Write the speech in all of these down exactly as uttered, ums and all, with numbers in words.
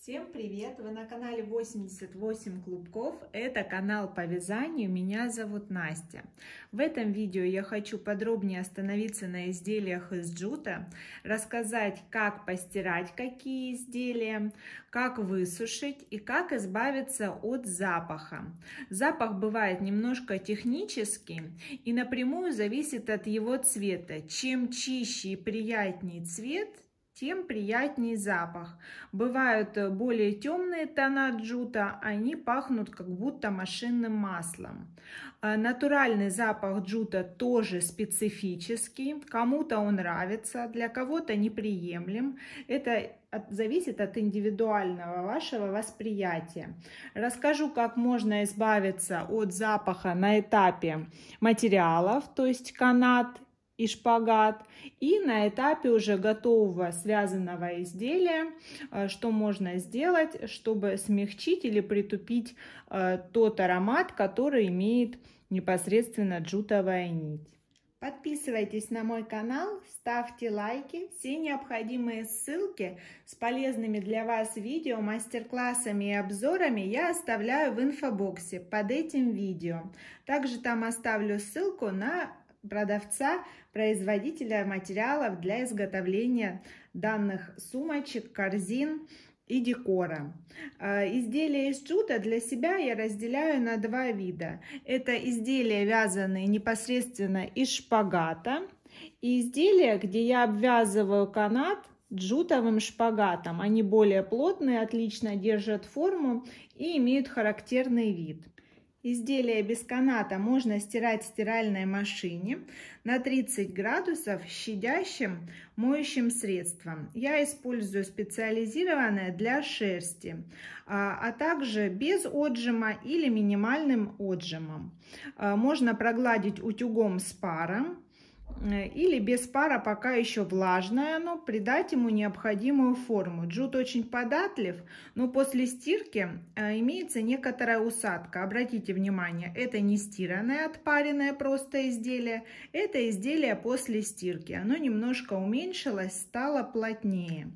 Всем привет! Вы на канале восемьдесят восемь клубков. Это канал по вязанию. Меня зовут Настя. В этом видео я хочу подробнее остановиться на изделиях из джута, рассказать, как постирать какие изделия, как высушить и как избавиться от запаха. Запах бывает немножко технический и напрямую зависит от его цвета. Чем чище и приятнее цвет, тем приятнее запах. Бывают более темные тона джута, они пахнут как будто машинным маслом. Натуральный запах джута тоже специфический, кому-то он нравится, для кого-то неприемлем. Это зависит от индивидуального вашего восприятия. Расскажу, как можно избавиться от запаха на этапе материалов, то есть канат и шпагат, и на этапе уже готового связанного изделия, что можно сделать, чтобы смягчить или притупить тот аромат, который имеет непосредственно джутовая нить. Подписывайтесь на мой канал, ставьте лайки. Все необходимые ссылки с полезными для вас видео, мастер-классами и обзорами я оставляю в инфобоксе под этим видео. Также там оставлю ссылку на продавца, производителя материалов для изготовления данных сумочек, корзин и декора. Изделия из джута для себя я разделяю на два вида. Это изделия, вязаные непосредственно из шпагата, и изделия, где я обвязываю канат джутовым шпагатом. Они более плотные, отлично держат форму и имеют характерный вид. Изделия без каната можно стирать в стиральной машине на тридцать градусов щадящим моющим средством. Я использую специализированное для шерсти, а, а также без отжима или минимальным отжимом. Можно прогладить утюгом с паром или без пара, пока еще влажное оно, придать ему необходимую форму. Джут очень податлив, но после стирки э, имеется некоторая усадка. Обратите внимание, это не стиранное, отпаренное просто изделие, это изделие после стирки. Оно немножко уменьшилось, стало плотнее.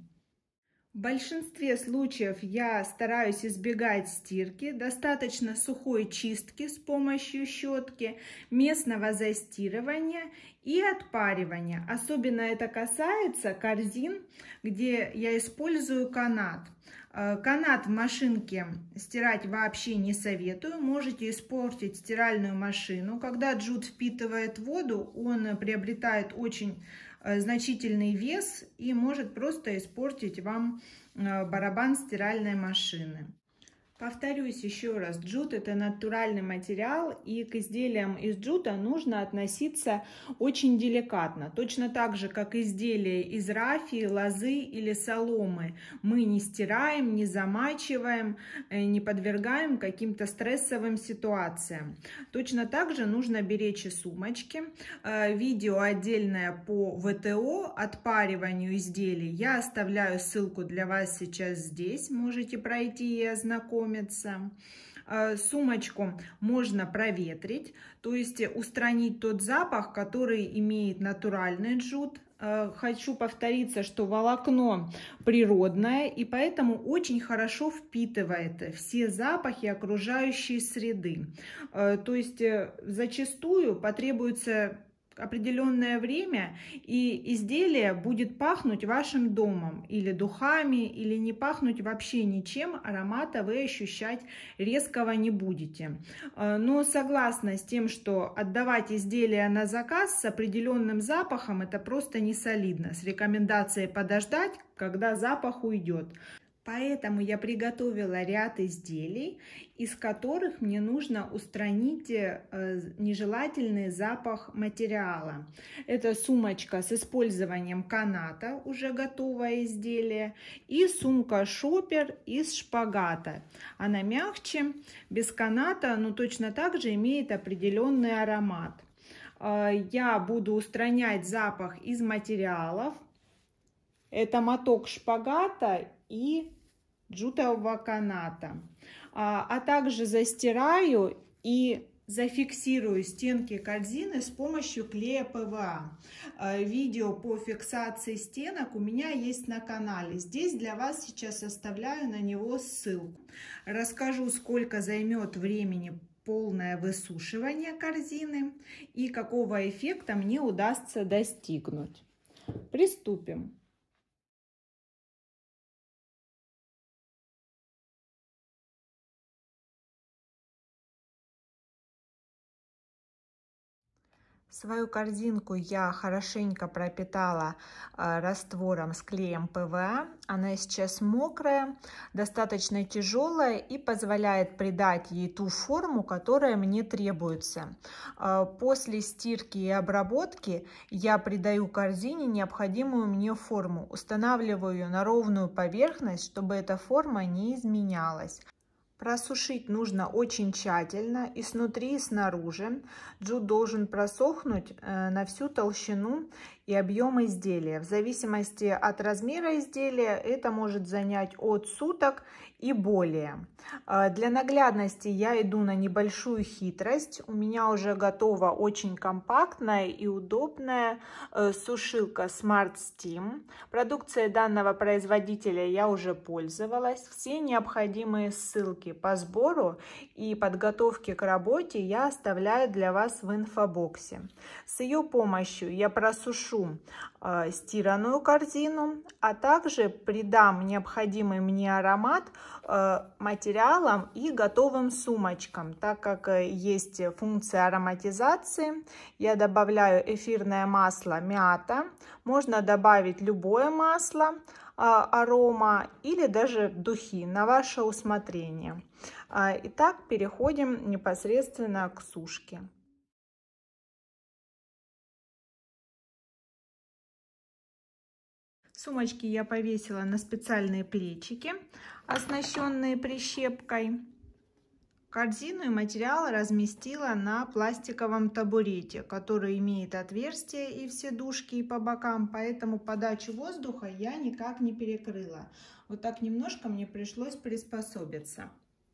В большинстве случаев я стараюсь избегать стирки, достаточно сухой чистки с помощью щетки, местного застирывания и отпаривания. Особенно это касается корзин, где я использую канат. Канат в машинке стирать вообще не советую, можете испортить стиральную машину. Когда джут впитывает воду, он приобретает очень значительный вес и может просто испортить вам барабан стиральной машины. Повторюсь еще раз, джут это натуральный материал, и к изделиям из джута нужно относиться очень деликатно. Точно так же, как изделия из рафии, лозы или соломы. Мы не стираем, не замачиваем, не подвергаем каким-то стрессовым ситуациям. Точно так же нужно беречь и сумочки. Видео отдельное по ВТО, отпариванию изделий, я оставляю ссылку для вас сейчас здесь. Можете пройти и ознакомиться. Сумочку можно проветрить, то есть устранить тот запах, который имеет натуральный джут. Хочу повториться, что волокно природное, и поэтому очень хорошо впитывает все запахи окружающей среды. То есть зачастую потребуется определенное время, и изделие будет пахнуть вашим домом или духами, или не пахнуть вообще ничем, аромата вы ощущать резкого не будете. Но согласна с тем, что отдавать изделия на заказ с определенным запахом, это просто не солидно, с рекомендацией подождать, когда запах уйдет. Поэтому я приготовила ряд изделий, из которых мне нужно устранить нежелательный запах материала. Это сумочка с использованием каната, уже готовое изделие, и сумка шопер из шпагата. Она мягче, без каната, но точно так же имеет определенный аромат. Я буду устранять запах из материалов. Это моток шпагата и джутового каната, а, а также застираю и зафиксирую стенки корзины с помощью клея пэ вэ а. Видео по фиксации стенок у меня есть на канале. Здесь для вас сейчас оставляю на него ссылку. Расскажу, сколько займет времени полное высушивание корзины и какого эффекта мне удастся достигнуть. Приступим. Свою корзинку я хорошенько пропитала э, раствором с клеем пэ вэ а. Она сейчас мокрая, достаточно тяжелая и позволяет придать ей ту форму, которая мне требуется. Э, после стирки и обработки я придаю корзине необходимую мне форму. Устанавливаю ее на ровную поверхность, чтобы эта форма не изменялась. Просушить нужно очень тщательно и снутри, и снаружи. Джут должен просохнуть на всю толщину и объем изделия. В зависимости от размера изделия это может занять от суток и более. Для наглядности я иду на небольшую хитрость. У меня уже готова очень компактная и удобная сушилка Smart Steam. Продукцией данного производителя я уже пользовалась. Все необходимые ссылки по сбору и подготовке к работе я оставляю для вас в инфобоксе. С ее помощью я просушу э, стиранную корзину, а также придам необходимый мне аромат э, материалам и готовым сумочкам. Так как э, есть функция ароматизации, я добавляю эфирное масло мята, можно добавить любое масло, арома или даже духи на ваше усмотрение. Итак, переходим непосредственно к сушке. Сумочки я повесила на специальные плечики, оснащенные прищепкой. Корзину и материал разместила на пластиковом табурете, который имеет отверстия и все дужки и по бокам, поэтому подачу воздуха я никак не перекрыла. Вот так немножко мне пришлось приспособиться.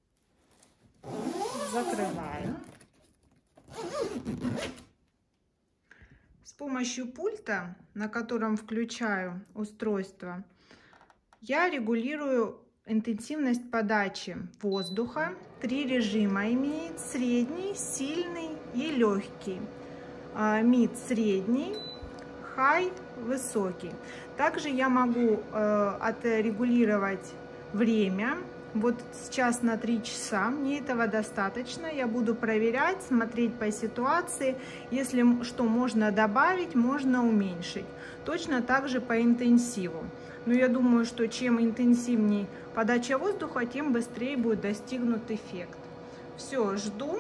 Закрываю. С помощью пульта, на котором включаю устройство, я регулирую интенсивность подачи воздуха. Три режима имеет: средний, сильный и легкий. Мид средний, хай высокий. Также я могу э, отрегулировать время. Вот сейчас на три часа, мне этого достаточно. Я буду проверять, смотреть по ситуации. Если что можно добавить, можно уменьшить. Точно так же по интенсиву. Но я думаю, что чем интенсивнее подача воздуха, тем быстрее будет достигнут эффект. Все, жду.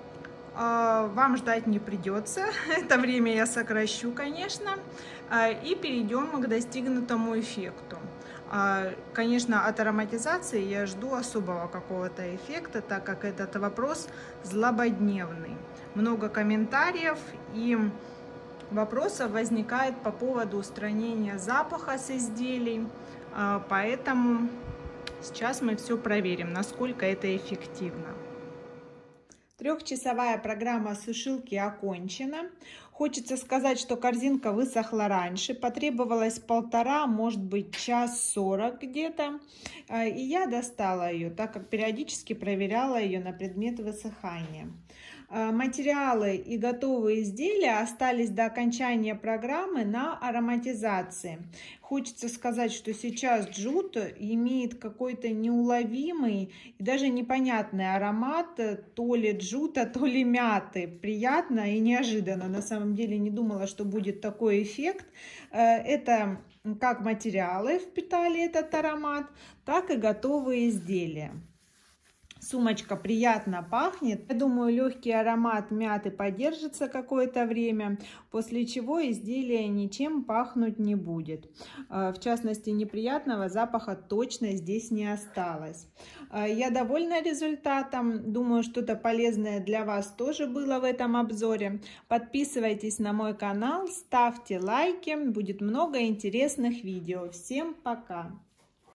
Вам ждать не придется. Это время я сокращу, конечно. И перейдем к достигнутому эффекту. Конечно, от ароматизации я жду особого какого-то эффекта, так как этот вопрос злободневный. Много комментариев и вопросов возникает по поводу устранения запаха с изделий, поэтому сейчас мы все проверим, насколько это эффективно. Трехчасовая программа сушилки окончена. Хочется сказать, что корзинка высохла раньше, потребовалось полтора, может быть, час сорок где-то. И я достала ее, так как периодически проверяла ее на предмет высыхания. Материалы и готовые изделия остались до окончания программы на ароматизации. Хочется сказать, что сейчас джут имеет какой-то неуловимый и даже непонятный аромат, то ли джута, то ли мяты. Приятно и неожиданно. На самом деле не думала, что будет такой эффект. Это как материалы впитали этот аромат, так и готовые изделия. Сумочка приятно пахнет. Я думаю, легкий аромат мяты подержится какое-то время, после чего изделие ничем пахнуть не будет. В частности, неприятного запаха точно здесь не осталось. Я довольна результатом. Думаю, что-то полезное для вас тоже было в этом обзоре. Подписывайтесь на мой канал, ставьте лайки. Будет много интересных видео. Всем пока!